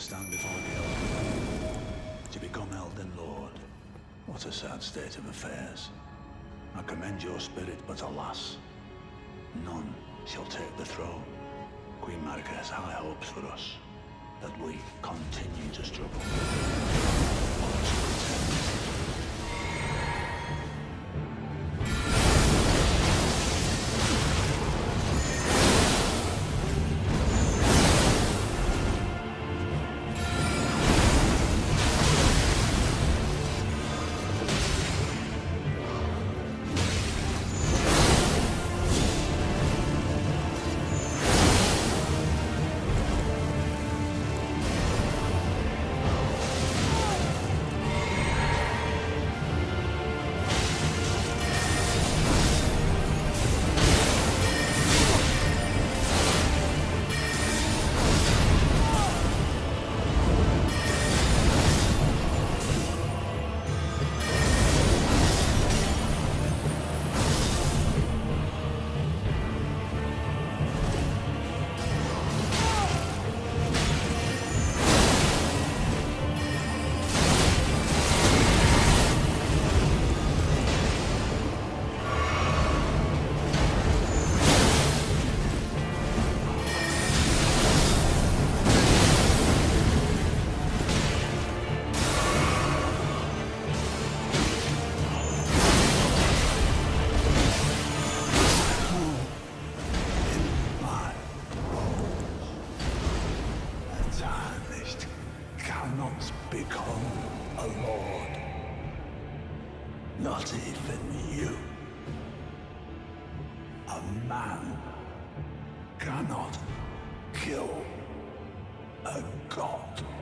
stand before the Elden, to become Elden Lord. What a sad state of affairs. I commend your spirit, but alas, none shall take the throne. Queen Marika has high hopes for us, that we continue to struggle. Or to pretend. Become a lord. Not even you. A man cannot kill a god.